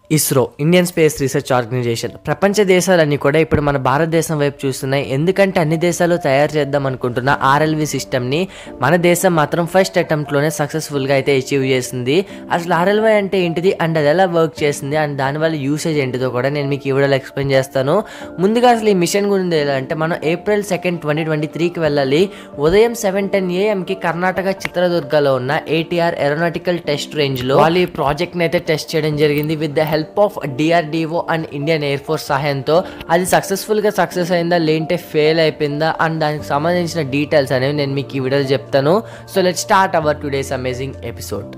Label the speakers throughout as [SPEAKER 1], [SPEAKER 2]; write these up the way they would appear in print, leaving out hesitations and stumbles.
[SPEAKER 1] ISRO Indian space research organisation ప్రపంచ దేశాలన్నీ కూడా ఇప్పుడు మన భారతదేశం వైపు చూస్తున్నాయి. ఎందుకంటే అన్ని దేశాలు తయారు చేద్దాం అనుకుంటున్న ఆర్ఎల్వి సిస్టమ్ని మన దేశం మాత్రం ఫస్ట్ అటెంప్ట్లోనే సక్సెస్ఫుల్గా అయితే అచీవ్ చేసింది. అసలు ఆర్ఎల్వి అంటే ఏంటిది అండ్ అది ఎలా వర్క్ చేసింది అండ్ దానివల్ల యూసేజ్ ఏంటిదో కూడా నేను మీకు ఈ వీడియోలో ఎక్స్ప్లెయిన్ చేస్తాను. ముందుగా అసలు ఈ మిషన్ గురించి ఎలా అంటే మనం April 2, 2023కి వెళ్ళాలి. ఉదయం 7:10 AM కర్ణాటక చిత్రదుర్గలో ఉన్న ATR ఏరోనాటికల్ టెస్ట్ రేంజ్లో వాళ్ళు ఈ ప్రాజెక్ట్ని అయితే టెస్ట్ చేయడం జరిగింది with the help of DRDO and Indian air force సహాయంతో. అది సక్సెస్ఫుల్గా సక్సెస్ అయిందా లేదంటే ఫెయిల్ అయిపోయిందా అండ్ దానికి సంబంధించిన డీటెయిల్స్ అనేవి నేను మీకు ఈ వీడియోలో చెప్తాను. So let's start our today's amazing episode.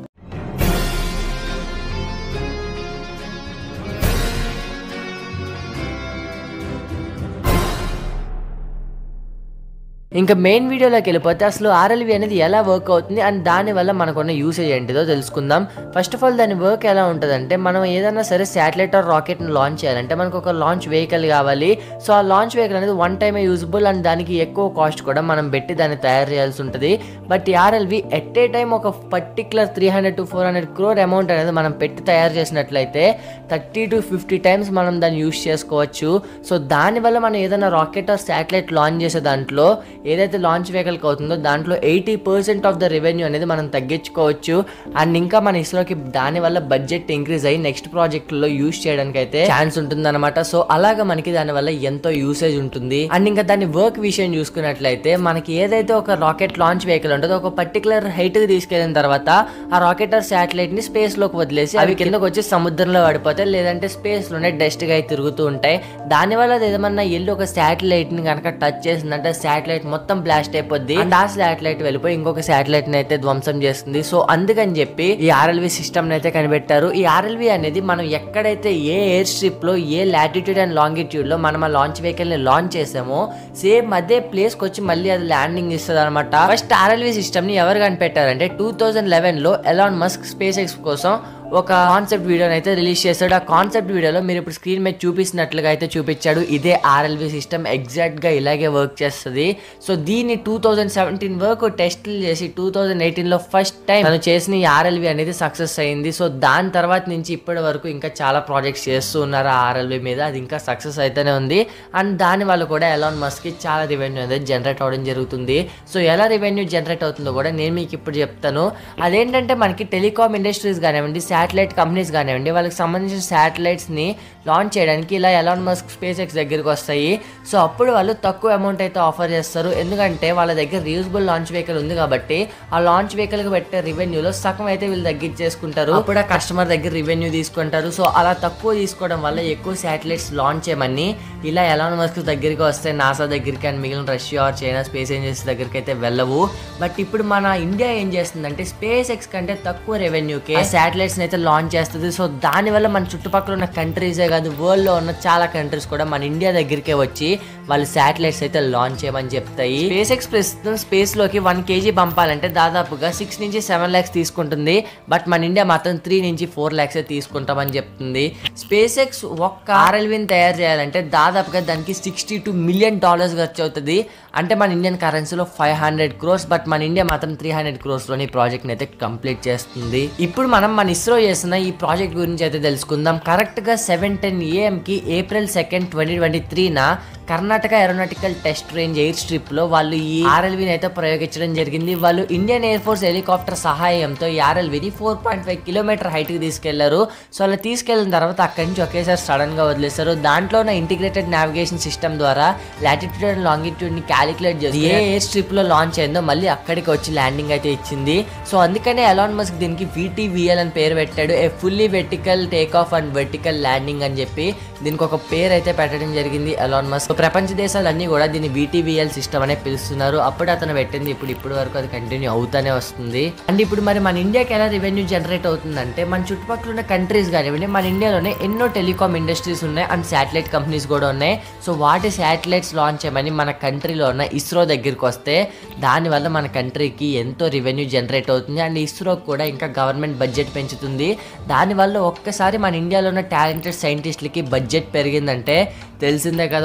[SPEAKER 1] ఇంకా మెయిన్ వీడియోలోకి వెళ్ళిపోతే అసలు ఆర్ఎల్వి అనేది ఎలా వర్క్ అవుతుంది అండ్ దానివల్ల మనకున్న యూసేజ్ ఏంటిదో తెలుసుకుందాం. ఫస్ట్ ఆఫ్ ఆల్ దాని వర్క్ ఎలా ఉంటుందంటే మనం ఏదైనా సరే శాటిలైట్ ఆర్ రాకెట్ని లాంచ్ చేయాలంటే మనకు ఒక లాంచ్ వెహికల్ కావాలి. సో ఆ లాంచ్ వెహికల్ అనేది వన్ టైమే యూజబుల్ అండ్ దానికి ఎక్కువ కాస్ట్ కూడా మనం పెట్టి దాన్ని తయారు చేయాల్సి ఉంటుంది. బట్ ఈ ఆర్ఎల్వి ఎట్ ఏ టైం ఒక పర్టికులర్ 300 to 400 crore అమౌంట్ అనేది మనం పెట్టి తయారు చేసినట్లయితే 30 to 50 times మనం దాన్ని యూజ్ చేసుకోవచ్చు. సో దానివల్ల మనం ఏదైనా రాకెట్ ఆర్ శాటిలైట్ లాంచ్ చేసే దాంట్లో ఏదైతే లాంచ్ వెహికల్కి అవుతుందో దాంట్లో 80% ఆఫ్ ద రెవెన్యూ అనేది మనం తగ్గించుకోవచ్చు. అండ్ ఇంకా మన ఇస్రోకి దానివల్ల బడ్జెట్ ఇంక్రీజ్ అయ్యి నెక్స్ట్ ప్రాజెక్టులో యూజ్ చేయడానికి అయితే ఛాన్స్ ఉంటుంది అనమాట. సో అలాగా మనకి దానివల్ల ఎంతో యూసేజ్ ఉంటుంది. అండ్ ఇంకా దాని వర్క్ విషయం చూసుకున్నట్లయితే మనకి ఏదైతే ఒక రాకెట్ లాంచ్ వెహికల్ ఉంటుందో ఒక పర్టికులర్ హైట్ కి తీసుకెళ్లిన తర్వాత ఆ రాకెట్ ఆర్ శాటిలైట్ ని స్పేస్ లోకి వదిలేసి అవి కిందకు వచ్చి సముద్రంలో పడిపోతాయి లేదంటే స్పేస్ లోనే డస్ట్ గా తిరుగుతూ ఉంటాయి. దానివల్ల అది ఏదమన్నా వెళ్ళి ఒక శాటిలైట్ ని కనుక టచ్ చేసిందంటే శాటిలైట్ మొత్తం బ్లాస్ట్ అయిపోద్ది అండ్ ఆ శాటిలైట్ వెళ్ళిపోయి ఇంకొక శాటిలైట్ ని అయితే ధ్వంసం చేస్తుంది. సో అందుకని చెప్పి ఈ ఆర్ఎల్వి సిస్టమ్ అయితే కనిపెట్టారు. ఈ ఆర్ఎల్వి అనేది మనం ఎక్కడైతే ఏ ఎయిర్ స్ట్రిప్ లో ఏ లాటిట్యూడ్ అండ్ లాంగిట్యూడ్ లో మనం ఆ లాంచ్ వెహికల్ ని లాంచ్ చేసామో సేమ్ అదే ప్లేస్ కి వచ్చి మళ్ళీ అది ల్యాండింగ్ ఇస్తుంది అనమాట. ఫస్ట్ ఆర్ఎల్వి సిస్టమ్ ని ఎవరు కనిపెట్టారంటే 2011 లో ఎలాన్ మస్క్ స్పేస్ ఎక్స్ కోసం ఒక కాన్సెప్ట్ వీడియోని అయితే రిలీజ్ చేశాడు. ఆ కాన్సెప్ట్ వీడియోలో మీరు ఇప్పుడు స్క్రీన్ మీద చూపిస్తున్నట్లుగా అయితే చూపించాడు. ఇదే ఆర్ఎల్వి సిస్టమ్ ఎగ్జాక్ట్ గా ఇలాగే వర్క్ చేస్తుంది. సో దీన్ని 2017 వరకు టెస్ట్లు చేసి 2018 లో ఫస్ట్ టైం తను చేసిన ఈ ఆర్ఎల్వి అనేది సక్సెస్ అయింది. సో దాని తర్వాత నుంచి ఇప్పటి వరకు ఇంకా చాలా ప్రాజెక్ట్స్ చేస్తూ ఉన్నారు ఆ ఆర్ఎల్వి మీద. అది ఇంకా సక్సెస్ అయితేనే ఉంది అండ్ దాని వల్ల కూడా ఎలాన్ మస్క్ కి చాలా రెవెన్యూ అనేది జనరేట్ అవడం జరుగుతుంది. సో ఎలా రెవెన్యూ జనరేట్ అవుతుందో కూడా నేను మీకు ఇప్పుడు చెప్తాను. అదేంటంటే మనకి టెలికామ్ ఇండస్ట్రీస్ కానివ్వండి శాటిలైట్ కంపెనీస్ కానివ్వండి వాళ్ళకి సంబంధించిన శాటిలైట్స్ని లాంచ్ చేయడానికి ఇలా ఎలాన్ మస్క్ స్పేస్ ఎక్స్ దగ్గరికి వస్తాయి. సో అప్పుడు వాళ్ళు తక్కువ అమౌంట్ అయితే ఆఫర్ చేస్తారు. ఎందుకంటే వాళ్ళ దగ్గర రీయూజబుల్ లాంచ్ వెహికల్ ఉంది కాబట్టి ఆ లాంచ్ వెహికల్కి పెట్టే రెవెన్యూలో సగం అయితే వీళ్ళు తగ్గించేసుకుంటారు. అప్పుడు ఆ కస్టమర్ దగ్గర రెవెన్యూ తీసుకుంటారు. సో అలా తక్కువ తీసుకోవడం వల్ల ఎక్కువ శాటిలైట్స్ లాంచ్ చేయమని ఇలా ఎలాన్ మస్క్ దగ్గరికి వస్తే నాసా దగ్గరికి అండ్ మిగిలిన Russia or China space agency దగ్గరికి అయితే వెళ్ళవు. బట్ ఇప్పుడు మన ఇండియా ఏం చేస్తుందంటే స్పేస్ ఎక్స్ కంటే తక్కువ రెవెన్యూకి శాటిలైట్స్ అయితే లాంచ్ చేస్తుంది. సో దానివల్ల మన చుట్టుపక్కల ఉన్న కంట్రీసే కాదు వరల్డ్ లో ఉన్న చాలా కంట్రీస్ కూడా మన ఇండియా దగ్గరికే వచ్చి వాళ్ళు శాటిలైట్స్ అయితే లాంచ్ చేయమని చెప్తాయి. స్పేస్ ఎక్స్ ప్రస్తుతం స్పేస్ లోకి 1 kg పంపాలంటే దాదాపుగా 6 నుంచి 7 lakhs తీసుకుంటుంది. బట్ మన ఇండియా మాత్రం 3 నుంచి 4 lakhs తీసుకుంటామని చెప్తుంది. స్పేస్ ఎక్స్ ఒక్క ఆర్ఎల్విని తయారు చేయాలంటే దాదాపుగా దానికి $62 million ఖర్చు అవుతుంది. అంటే మన ఇండియన్ కరెన్సీలో 500 crores. బట్ మన ఇండియా మాత్రం 300 crores లోని ప్రాజెక్ట్ అయితే కంప్లీట్ చేస్తుంది. ఇప్పుడు మనం మన ఇస్రో చేసిన ఈ ప్రాజెక్ట్ గురించి అయితే తెలుసుకుందాం. కరెక్ట్ గా 7:10 AM April 2, 2023 Karnataka aeronautical test range airstrip లో వాళ్ళు ఈ ఆర్ఎల్విని అయితే ప్రయోగించడం జరిగింది. వాళ్ళు ఇండియన్ ఎయిర్ ఫోర్స్ హెలికాప్టర్ సహాయంతో ఈ ఆర్ఎల్విని 4.5 kilometer హైట్ కి తీసుకెళ్లారు. సో అలా తీసుకెళ్లిన తర్వాత అక్కడి నుంచి ఒకేసారి సడన్ గా వదిలేస్తారు. దాంట్లో ఉన్న ఇంటిగ్రేటెడ్ నావిగేషన్ సిస్టమ్ ద్వారా లాటిట్యూడ్ అండ్ లాంగిట్యూడ్ ని క్యాలిక్యులేట్ చేసి ఏ ఎయిర్ స్ట్రిప్ లో లాంచ్ అయిందో మళ్ళీ అక్కడికి వచ్చి ల్యాండింగ్ అయితే ఇచ్చింది. సో అందుకనే ఎలాన్ మస్క్ దీనికి VTVL అని పేరు పెట్టాడు. A fully vertical take off and vertical landing అని చెప్పి దీనికి ఒక పేరు అయితే పెట్టడం జరిగింది ఎలాన్ మస్క్. ప్రపంచ దేశాలన్నీ కూడా దీన్ని VTVL సిస్టమ్ అనే పిలుస్తున్నారు. అప్పుడు అతను పెట్టింది ఇప్పుడు వరకు అది కంటిన్యూ అవుతానే వస్తుంది. అండ్ ఇప్పుడు మరి మన ఇండియాకి ఎలా రెవెన్యూ జనరేట్ అవుతుందంటే మన చుట్టుపక్కల ఉన్న కంట్రీస్ కానివ్వండి మన ఇండియాలోనే ఎన్నో టెలికామ్ ఇండస్ట్రీస్ ఉన్నాయి అండ్ శాటిలైట్ కంపెనీస్ కూడా ఉన్నాయి. సో వాటి శాటిలైట్స్ లాంచ్ చేయమని మన కంట్రీలో ఉన్న ఇస్రో దగ్గరికి వస్తే దానివల్ల మన కంట్రీకి ఎంతో రెవెన్యూ జనరేట్ అవుతుంది అండ్ ఇస్రోకి కూడా ఇంకా గవర్నమెంట్ బడ్జెట్ పెంచుతుంది. దానివల్ల ఒక్కసారి మన ఇండియాలో ఉన్న టాలెంటెడ్ సైంటిస్టులకి బడ్జెట్ పెరిగిందంటే తెలిసిందే కదా ఒక దుమ్ము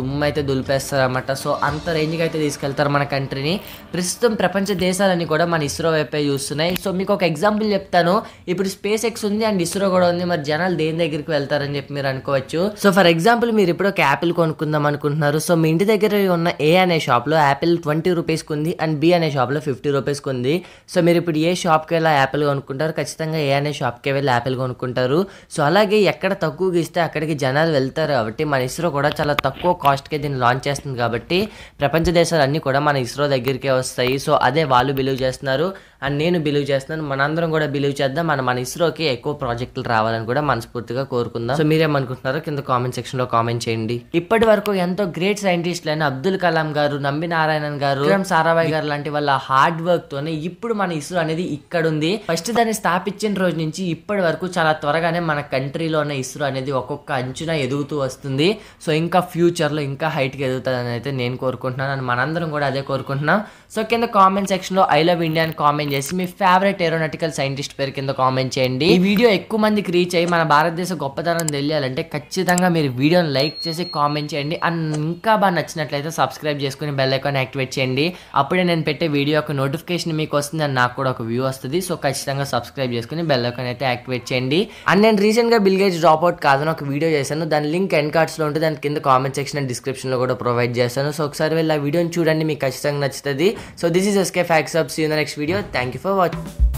[SPEAKER 1] దుమ్ము అయితే దులిపేస్తారు అనమాట. సో అంత రేంజ్కి అయితే తీసుకెళ్తారు మన కంట్రీని. ప్రస్తుతం ప్రపంచ దేశాలన్నీ కూడా మన ఇస్రో వైపే చూస్తున్నాయి. సో మీకు ఒక ఎగ్జాంపుల్ చెప్తాను. ఇప్పుడు స్పేస్ ఎక్స్ ఉంది అండ్ ఇస్రో కూడా ఉంది. మరి జనాలు దేని దగ్గరికి వెళ్తారని చెప్పి మీరు అనుకోవచ్చు. సో ఫర్ ఎగ్జాంపుల్ మీరు ఇప్పుడు ఒక యాపిల్ కొనుక్కుందాం అనుకుంటున్నారు. సో మీ ఇంటి దగ్గర ఉన్న ఏ అనే షాప్లో యాపిల్ 20 రూపీస్కి ఉంది అండ్ బి అనే షాప్లో 50 రూపీస్కి ఉంది. సో మీరు ఇప్పుడు ఏ షాప్కి వెళ్ళి యాపిల్ కొనుక్కుంటారు? ఖచ్చితంగా ఏ అనే షాప్కి వెళ్ళి యాపిల్ కొనుక్కుంటారు. సో అలాగే ఎక్కడ తక్కువగా ఇస్తే అక్కడికి జనాలు వెళ్తారు కాబట్టి మన ఇస్రో కూడా చాలా తక్కువ కాస్ట్కే దీన్ని లాంచ్ చేస్తుంది కాబట్టి ప్రపంచ దేశాలు అన్నీ కూడా మన ఇస్రో దగ్గరికే వస్తాయి. సో అదే వాళ్ళు బిలీవ్ చేస్తున్నారు అండ్ నేను బిలీవ్ చేస్తున్నాను. మనందరం కూడా బిలీవ్ చేద్దాం. మన ఇస్రోకి ఎక్కువ ప్రాజెక్టులు రావాలని కూడా మనస్ఫూర్తిగా కోరుకుందాం. సో మీరేమనుకుంటున్నారో కింద కామెంట్ సెక్షన్ లో కామెంట్ చేయండి. ఇప్పటి వరకు ఎంతో గ్రేట్ సైంటిస్టులు అయిన అబ్దుల్ కలాం గారు, నంబి నారాయణన్ గారు, విక్రమ్ సారాభాయ్ గారు లాంటి వాళ్ళ హార్డ్ వర్క్ తోనే ఇప్పుడు మన ఇస్రో అనేది ఇక్కడ ఉంది. ఫస్ట్ దాన్ని స్థాపించిన రోజు నుంచి ఇప్పటి వరకు చాలా త్వరగానే మన కంట్రీలో ఉన్న ఇస్రో అనేది ఒక్కొక్క అంచున ఎదుగుతూ వస్తుంది. సో ఇంకా ఫ్యూచర్ లో ఇంకా హైట్ కి ఎదుగుతుందని అయితే నేను కోరుకుంటున్నాను అండ్ మనందరం కూడా అదే కోరుకుంటున్నాం. సో కింద కామెంట్ సెక్షన్ లో ఐ లవ్ ఇండియా అని కామెంట్ చేసి మీ ఫేవరెట్ ఏరోనాటికల్ సైంటిస్ట్ పేరు కింద కామెంట్ చేయండి. ఈ వీడియో ఎక్కువ మందికి రీచ్ అయ్యి మన భారతదేశ గొప్పతనం తెలియాలంటే ఖచ్చితంగా మీరు వీడియోని లైక్ చేసి కామెంట్ చేయండి అండ్ ఇంకా బాగా నచ్చినట్లయితే సబ్స్క్రైబ్ చేసుకుని బెల్ ఐకాన్ యాక్టివేట్ చేయండి. అప్పుడే నేను పెట్టే వీడియో యొక్క నోటిఫికేషన్ మీకు వస్తుంది అండ్ నాకు కూడా ఒక వ్యూ వస్తుంది. సో ఖచ్చితంగా సబ్స్క్రైబ్ చేసుకుని బెల్ ఐకాన్ అయితే యాక్టివేట్ చేయండి. అండ్ నేను రీసెంట్ గా బిల్ గేట్స్ డ్రాప్ అవుట్ కాదని ఒక వీడియో చేశాను. దాని లింక్ ఎండ్ కార్డ్స్ లో ఉంటుంది. దాని కింద కామెంట్ సెక్షన్ అండ్ డిస్క్రిప్షన్ లో కూడా ప్రొవైడ్ చేస్తాను. సో ఒకసారి వెళ్ళి ఆ వీడియోని చూడండి, మీకు ఖచ్చితంగా నచ్చుతుంది. So this is SK facts up. See you in the next video. Thank you for watching.